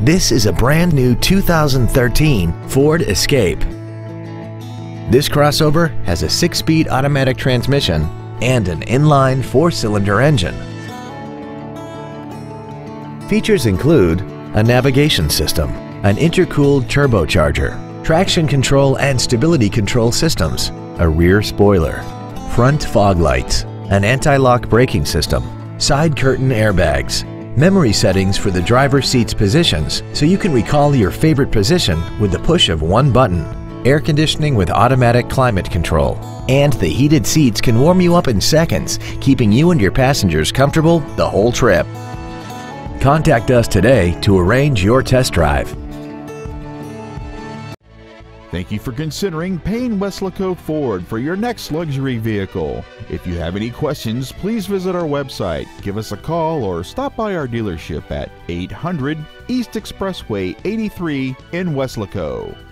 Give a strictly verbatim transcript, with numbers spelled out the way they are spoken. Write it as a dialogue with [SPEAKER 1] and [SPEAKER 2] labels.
[SPEAKER 1] This is a brand new two thousand thirteen Ford Escape. This crossover has a six-speed automatic transmission and an inline four-cylinder engine. Features include a navigation system, an intercooled turbocharger, traction control and stability control systems, a rear spoiler, front fog lights, an anti-lock braking system, side curtain airbags, memory settings for the driver's seat's positions so you can recall your favorite position with the push of one button, air conditioning with automatic climate control, and the heated seats can warm you up in seconds, keeping you and your passengers comfortable the whole trip. Contact us today to arrange your test drive.
[SPEAKER 2] Thank you for considering Payne Weslaco Ford for your next luxury vehicle. If you have any questions, please visit our website, give us a call, or stop by our dealership at eight hundred East Expressway eighty-three in Weslaco.